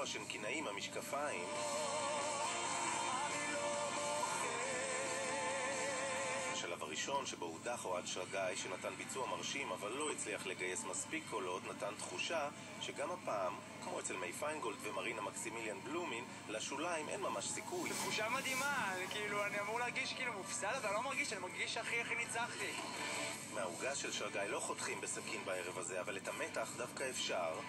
שלו, השנקינאי עם המשקפיים. השלב הראשון שבו הודח אוהד שרגאי, שנתן ביצוע מרשים אבל לא הצליח לגייס מספיק קולות, נתן תחושה שגם הפעם, כמו אצל מי פיינגולד ומרינה מקסימיליאן בלומין, לשוליים אין ממש סיכוי. תחושה מדהימה, כאילו אני אמור להרגיש כאילו מופסד, אבל לא מרגיש, אני מרגיש שהכי ניצחתי. מהעוגה של שרגאי לא חותכים בסכין בערב הזה, אבל את המתח דווקא אפשר.